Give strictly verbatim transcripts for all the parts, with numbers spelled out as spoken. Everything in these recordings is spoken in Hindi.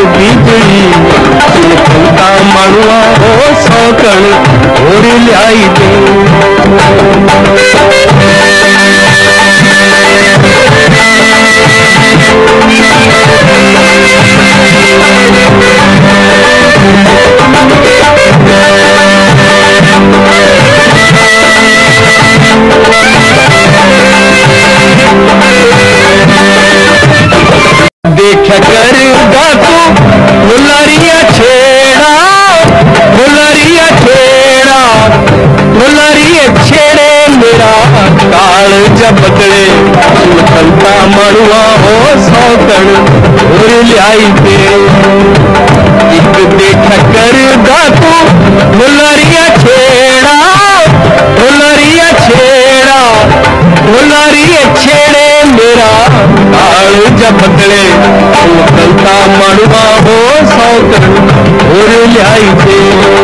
बिजली सुनता मनुआ हो सौकण और ल्याई दे। देख कर गातू फुलरिया छेड़ा फुलरिया छेड़ा फुलरिया छेड़े मेरा काल जब बदले सुनता मनुआ हो सौकण और ल्याई दे। एक देख कर गातू फुलरिया छेड़ा फुलरिया छेड़ा फुलरिया छेड़े मेरा काल जब बदले सुनता मनुआ हो सौकण और ल्याई दे।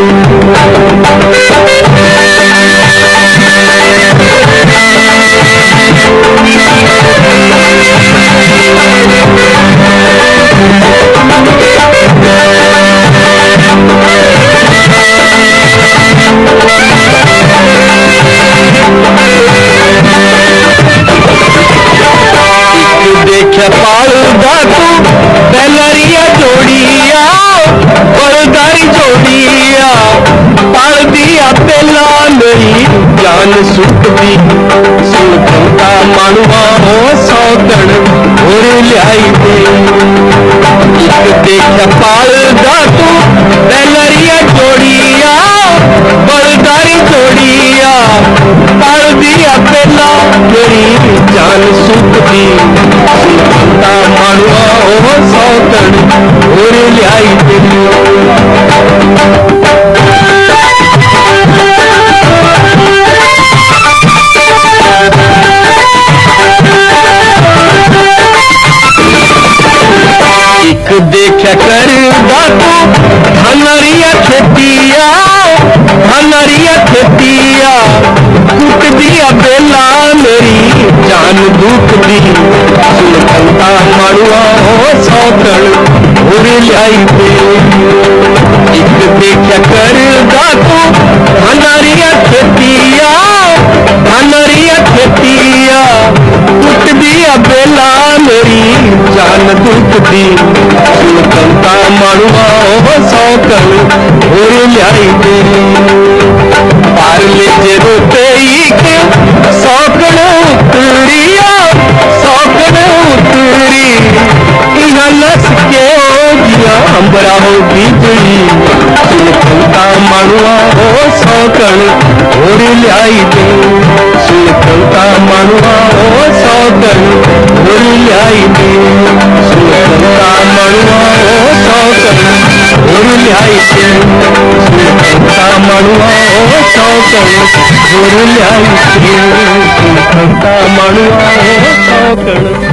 देख पाल गातू बैलरिया जोड़िया बड़दारी जोड़िया पाल दिया पहला मेरी जान सुखदी सुनता मनुआ हो सौकण और ल्याई दे। एक देख पाल गातू बैलरिया जोड़िया बड़दारी जोड़िया पाल दिया पहला मेरी जान सुखदी सुनता मनुआ हो सौकण और ल्याई दे। एक देख कर गातू धनरिया खेतिया धनरिया खेतिया कुट दिया बेला मेरी जान दुख दी सुनता मनुआ हो सौकण और ल्याई दे। एक देख कर गातू धनरिया खेतिया धनरिया खेतिया कुट दिया बेला मेरी जान दुख दी सुनता मनुआ हो सौकण और ल्याई दे। पार ले जे रोते सौकण उतरिया सौकण उतरी नस के जिया अंबरा हो बिजली सुनता मनुआ हो सौकण और ल्याई दे। सुनता मनुआ हो सौकण और ल्याई दे। सुनता मनुआ हो सौकण और ल्याई दे। सुनता मनुआ हो सौकण और ल्याई दे। सुनता मनुआ हो सौकण